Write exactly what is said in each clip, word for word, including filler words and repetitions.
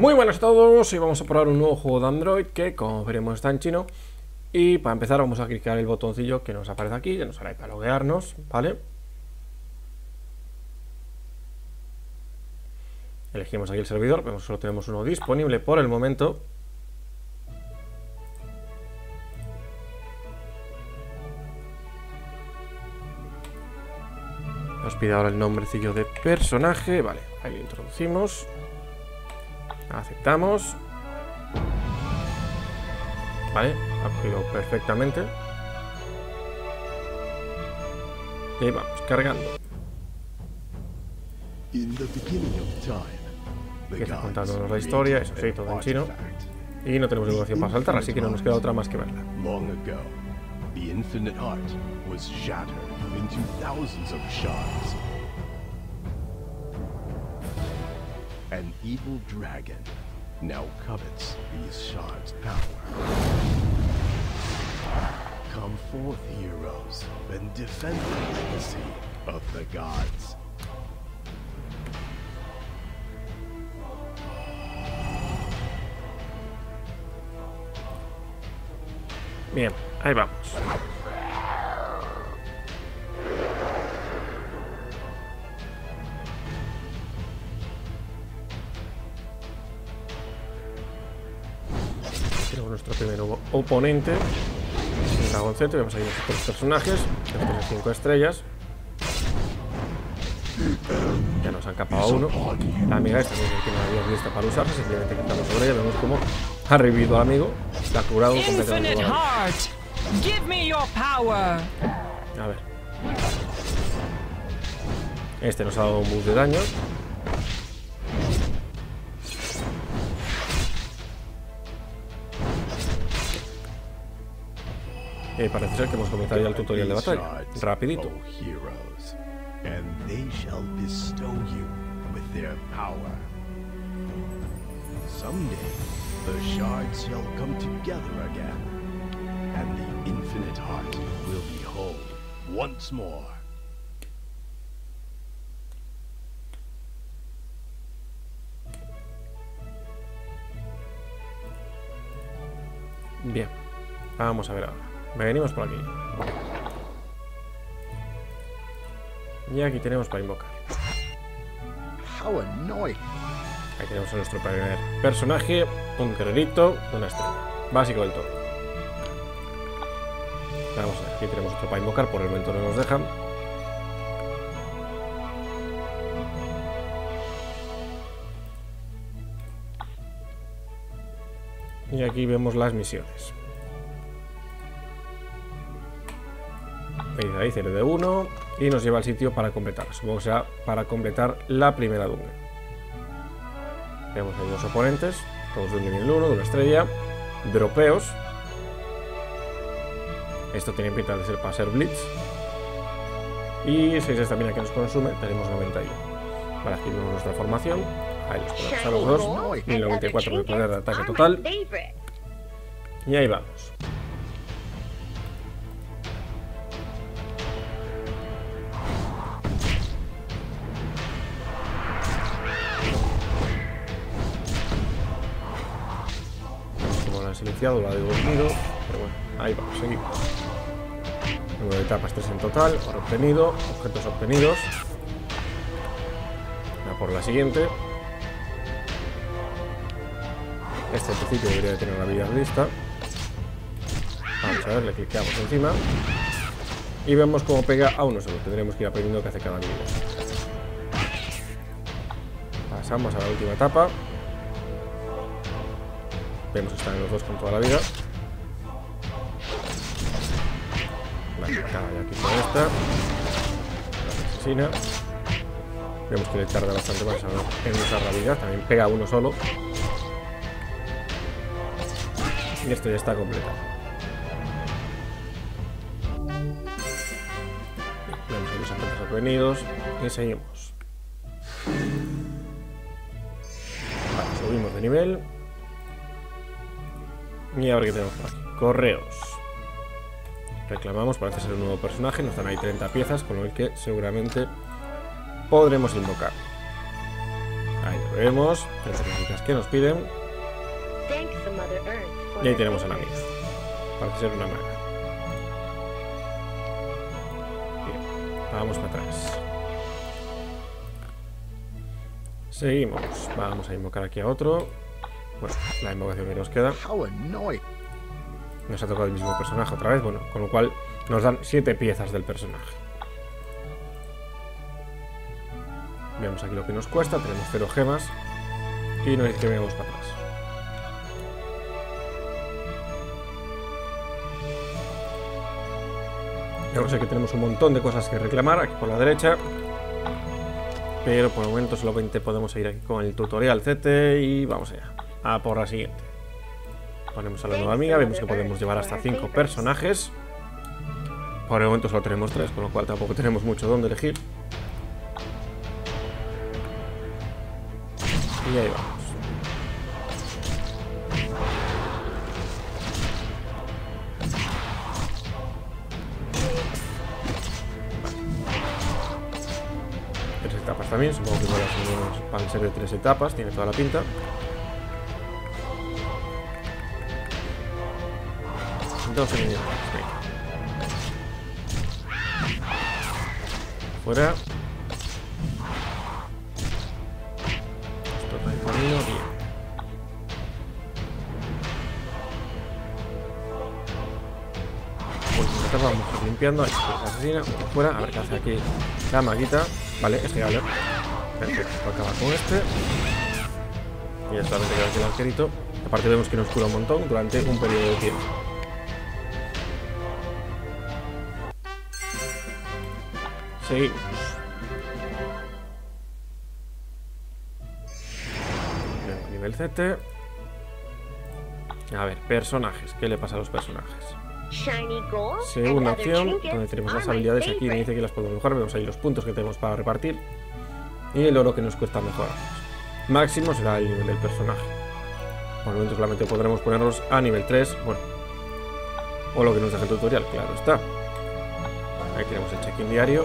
Muy buenas a todos, y vamos a probar un nuevo juego de Android que, como veremos, está en chino. Y para empezar vamos a clicar el botoncillo que nos aparece aquí, que nos hará para loguearnos, ¿vale? Elegimos aquí el servidor, vemos que solo tenemos uno disponible por el momento. Nos pide ahora el nombrecillo de personaje, vale, ahí lo introducimos. Aceptamos. Vale, ha cogido perfectamente. Y ahí vamos, cargando. Empieza contándonos la historia, eso sí, todo en chino. Y no tenemos ninguna opción para saltar, así que no nos queda otra más que verla. The infinite heart was shattered into thousands of shards. An evil dragon now covets these shards' power. Come forth, heroes, and defend the legacy of the gods. Bien, ahí vamos. Tenemos nuestro primer oponente, el dragoncete. Vemos ahí nuestros tres personajes, nuestros cinco estrellas. Ya nos han capado uno. La amiga esta no tiene la vida lista para usarse, simplemente clicamos sobre ella, vemos cómo ha revivido al amigo, la ha curado completamente. A ver. Este nos ha dado un boost de daño. Y parece ser que hemos comenzado ya el tutorial de batalla. Rapidito. Someday, the shards shall come together again, and the infinite heart will be whole once more. Bien, vamos a ver ahora. Venimos por aquí. Y aquí tenemos para invocar. How annoying. Ahí tenemos a nuestro primer personaje, un guerrerito, una estrella. Básico del todo. Vamos a ver, aquí tenemos otro para invocar, por el momento no nos dejan. Y aquí vemos las misiones. Veis ahí, cero de uno, y nos lleva al sitio para completar. Supongo que será para completar la primera dungeon. Vemos ahí dos oponentes, todos de un nivel uno, de una estrella, dropeos. Esto tiene pinta de ser para ser blitz. Y seis estamina que nos consume, tenemos noventa y uno. Vale, aquí vemos nuestra formación. Ahí los ponemos a los dos. mil noventa y cuatro de poder de ataque total. Y ahí vamos. Silenciado, la de dormido, pero bueno, ahí vamos, seguimos. Número de etapas tres en total, oro obtenido, objetos obtenidos. A por la siguiente. Este en principio debería de tener la vida lista. Vamos a ver, le clicamos encima y vemos cómo pega a uno solo. Tendremos que ir aprendiendo qué hace cada habilidad. Pasamos a la última etapa. Vemos que están los dos con toda la vida. Vale, acá ya quito esta. La asesina. Vemos que le tarda bastante más en usar la vida. También pega a uno solo. Y esto ya está completado. Vemos ahí los agentes obtenidos. Y seguimos. Vale, subimos de nivel. Y ahora que tenemos por aquí, correos. Reclamamos, parece ser un nuevo personaje. Nos dan ahí treinta piezas, con lo que seguramente podremos invocar. Ahí lo Vemos las técnicas que nos piden. Y ahí tenemos a la amiga. Parece ser una maga. Bien, vamos para atrás. Seguimos. Vamos a invocar aquí a otro. Bueno, la invocación que nos queda. Nos ha tocado el mismo personaje otra vez. Bueno, con lo cual nos dan siete piezas del personaje. Vemos aquí lo que nos cuesta. Tenemos cero gemas. Y nos dice que vengamos para atrás. Ya sé que tenemos un montón de cosas que reclamar aquí por la derecha. Pero por el momento solamente podemos ir aquí con el tutorial Z T y vamos allá. A por la siguiente. Ponemos a la nueva amiga. Vemos que podemos llevar hasta cinco personajes. Por el momento solo tenemos tres, con lo cual tampoco tenemos mucho donde elegir. Y ahí vamos. Tres etapas también, supongo que van a ser de tres etapas, tiene toda la pinta. Dos enemigos, venga. Fuera. Esto está el camino, bien. Pues esta vamos a ir limpiando. Ahí está la asesina, fuera, a ver qué hace aquí la maguita. Vale, es Gale. Perfecto, acaba con este. Y ya solamente queda aquí el arquerito. Aparte vemos que nos cura un montón durante un periodo de tiempo. Seguimos. Nivel Z T. A ver, personajes. ¿Qué le pasa a los personajes? Segunda opción, donde tenemos las habilidades. Aquí me dice que las podemos mejorar. Vemos ahí los puntos que tenemos para repartir. Y el oro que nos cuesta mejorar. Máximo será el nivel del personaje. Por el momento solamente podremos ponerlos a nivel tres. Bueno. O lo que nos deja el tutorial, claro está. Ahí tenemos el check-in diario.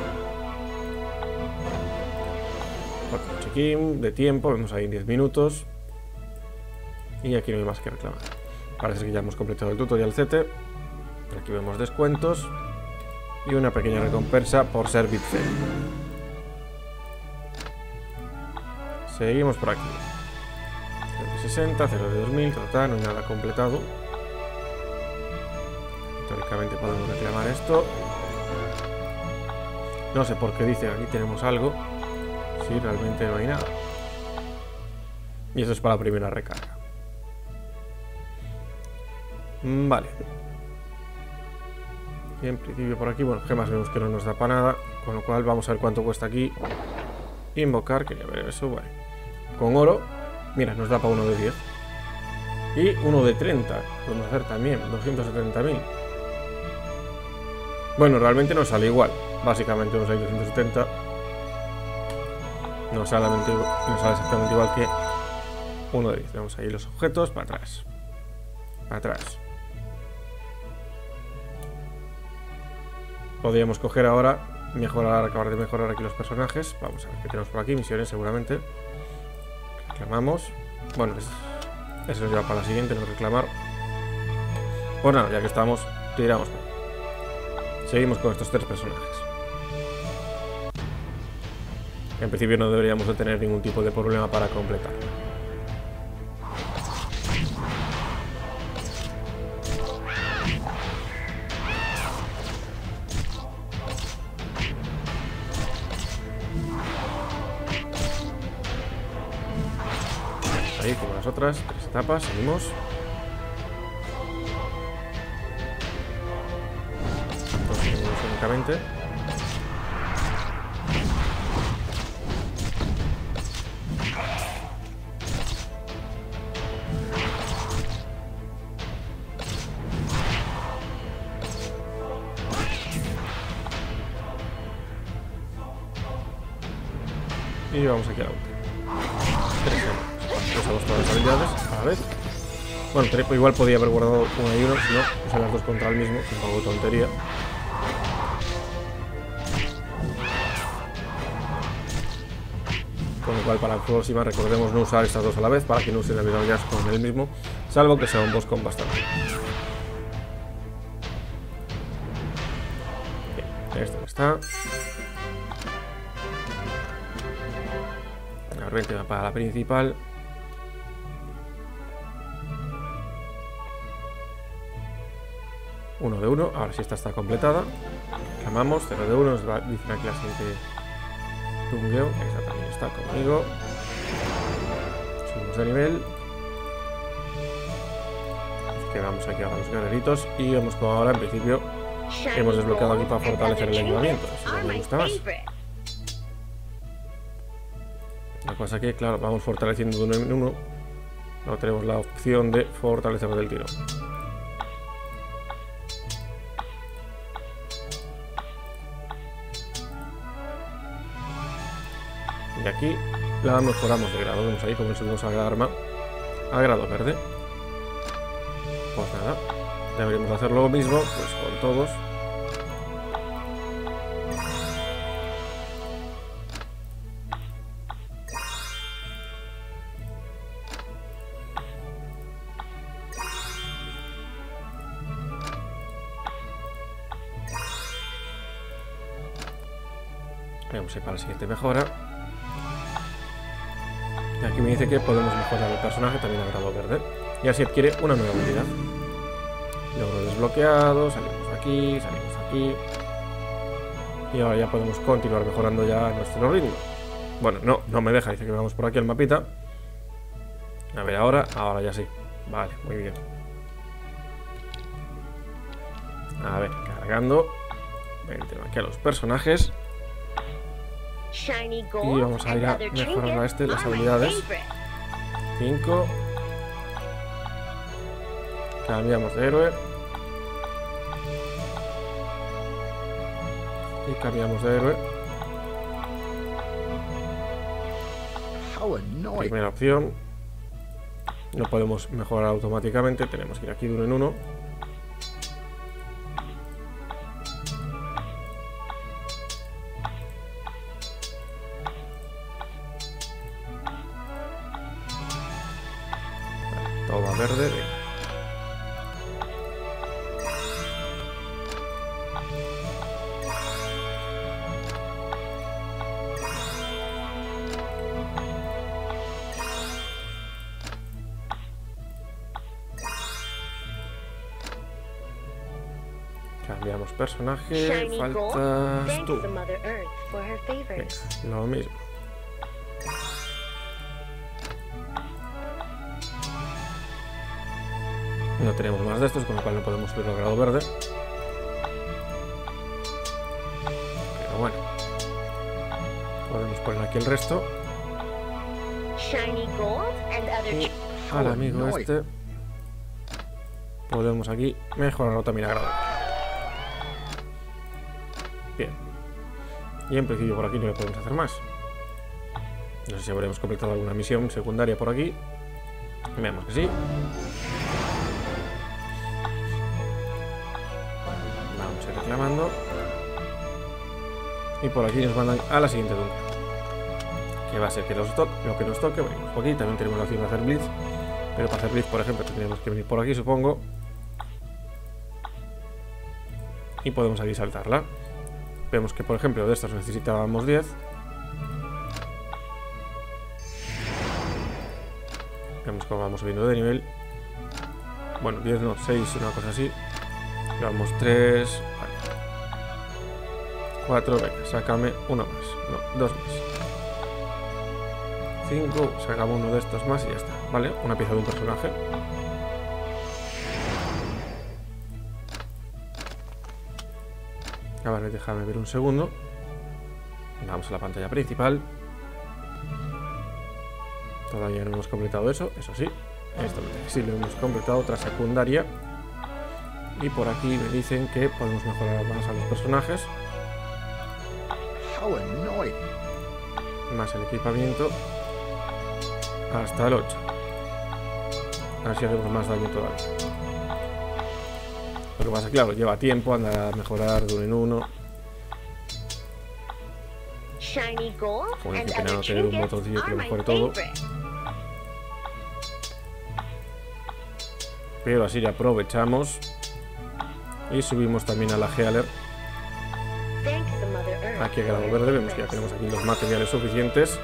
Otro check-in de tiempo. Vemos ahí en diez minutos. Y aquí no hay más que reclamar. Parece que ya hemos completado el tutorial Z T. Aquí vemos descuentos. Y una pequeña recompensa por ser V I P. Seguimos por aquí. cero de sesenta, cero de dos mil, total, no hay nada completado. Teóricamente podemos reclamar esto. No sé por qué dice aquí tenemos algo. Si realmente no hay nada. Y eso es para la primera recarga. Vale. Y en principio por aquí, bueno, gemas vemos que no nos da para nada. Con lo cual vamos a ver cuánto cuesta aquí. Invocar, quería ver eso, vale. Con oro, mira, nos da para uno de diez. Y uno de treinta. Podemos hacer también, doscientos setenta mil. Bueno, realmente nos sale igual. Básicamente nos sale doscientos setenta. Nos sale, nos sale exactamente igual que uno de diez. Vamos ahí los objetos, para atrás. Para atrás. Podríamos coger ahora, mejorar, acabar de mejorar aquí los personajes. Vamos a ver qué tenemos por aquí, misiones seguramente. Reclamamos. Bueno, pues eso nos lleva para la siguiente, no reclamar. Pues nada, ya que estamos, tiramos. Seguimos con estos tres personajes. En principio no deberíamos de tener ningún tipo de problema para completar. Ahí como las otras, tres etapas, seguimos. Dos seguimos únicamente. Y vamos aquí a la última. Tres semanas. Usamos todas las habilidades a la vez. Bueno, pero igual podía haber guardado una y uno, si no, usan las dos contra el mismo, un poco de tontería. con lo cual para la próxima recordemos no usar estas dos a la vez para que no usen habilidades con el mismo, salvo que sea un boss con bastante. Bien, esto está. A ver, veinte para la principal. uno de uno, ahora sí esta está completada. Llamamos cero de uno, nos va, dicen aquí la siguiente Dungeon, esta también está conmigo. Subimos de nivel. Así que vamos aquí a los guerreritos y vemos como ahora en principio hemos desbloqueado aquí para fortalecer el equipamiento. Eso me gusta más. La cosa que, claro, vamos fortaleciendo de uno en uno. No tenemos la opción de fortalecer del tiro. Y aquí la mejoramos de grado. Vemos ahí como subimos a arma a grado verde. Pues nada, deberíamos hacer lo mismo pues con todos. Vamos a ir para la siguiente mejora. Y aquí me dice que podemos mejorar el personaje también a grado verde. Y así adquiere una nueva habilidad. Logro desbloqueado, salimos de aquí, salimos de aquí. Y ahora ya podemos continuar mejorando ya nuestro ritmo. Bueno, no, no me deja, dice que vamos por aquí al mapita. A ver, ahora, ahora ya sí. Vale, muy bien. A ver, cargando. Vente aquí a los personajes. Y vamos a ir a mejorar a este las habilidades. cinco. Cambiamos de héroe. Y cambiamos de héroe. Primera opción. No podemos mejorar automáticamente. Tenemos que ir aquí de uno en uno. Todo a verde. Cambiamos personaje. Faltas tú. Venga, lo mismo. No tenemos más de estos, con lo cual no podemos subir al grado verde. Pero bueno. Podemos poner aquí el resto. Y al amigo este podemos aquí mejorarlo también a grado. Bien. Y en principio por aquí no le podemos hacer más. No sé si habremos completado alguna misión secundaria por aquí. Veamos que sí. Vamos a ir reclamando. Y por aquí nos mandan a la siguiente dungeon, que va a ser que los to lo que nos toque. Venimos por aquí, también tenemos la opción de hacer blitz. Pero para hacer blitz, por ejemplo, tendríamos que venir por aquí, supongo. Y podemos aquí saltarla. Vemos que, por ejemplo, de estos necesitábamos diez. Vemos cómo vamos subiendo de nivel. Bueno, diez no, seis, una cosa así. Llevamos tres. Vale. cuatro, venga, sácame uno más. No, dos más. cinco, sacamos uno de estos más y ya está. Vale, una pieza de un personaje. A ver, déjame ver un segundo. Vamos a la pantalla principal. Todavía no hemos completado eso, eso sí. Esto sí lo hemos completado, otra secundaria. Y por aquí me dicen que podemos mejorar más a los personajes. Más el equipamiento. Hasta el ocho. Así hacemos más daño todavía. Lo que pasa es que, claro, lleva tiempo, anda a mejorar de uno en uno. Como dice, que no tener un botoncillo que lo mejore todo. Pero así ya aprovechamos. Y subimos también a la Healer. Aquí a grado verde, vemos que ya tenemos aquí los materiales suficientes.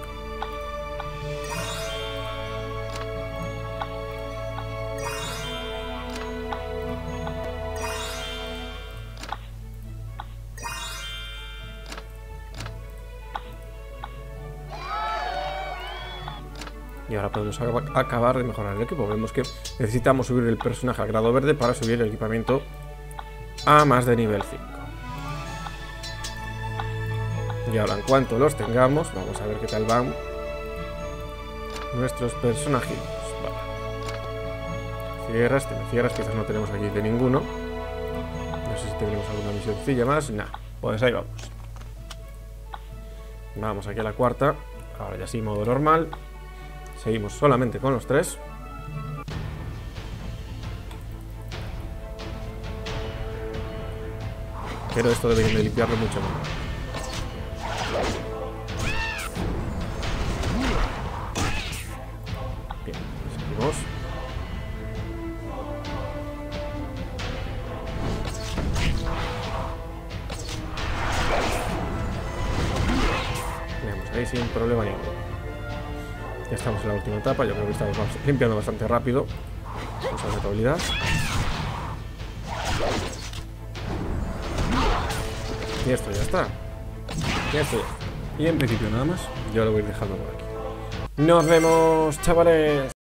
Y ahora podemos acabar de mejorar el equipo. Vemos que necesitamos subir el personaje al grado verde para subir el equipamiento a más de nivel cinco. Y ahora, en cuanto los tengamos, vamos a ver qué tal van nuestros personajitos. Vale. Cierras, te me cierras, quizás no tenemos aquí de ninguno. No sé si tenemos alguna misioncilla más. Nah, pues ahí vamos. Vamos aquí a la cuarta. Ahora ya sí, modo normal. Seguimos solamente con los tres. Pero esto deberían de limpiarlo mucho más. Bien, seguimos. Vemos ahí sin problema ninguno. Ya estamos en la última etapa, yo creo que estamos limpiando bastante rápido. Vamos a la rentabilidad. Y esto ya está. Y esto ya está. Y en principio nada más. Yo lo voy a ir dejando por aquí. Nos vemos, chavales.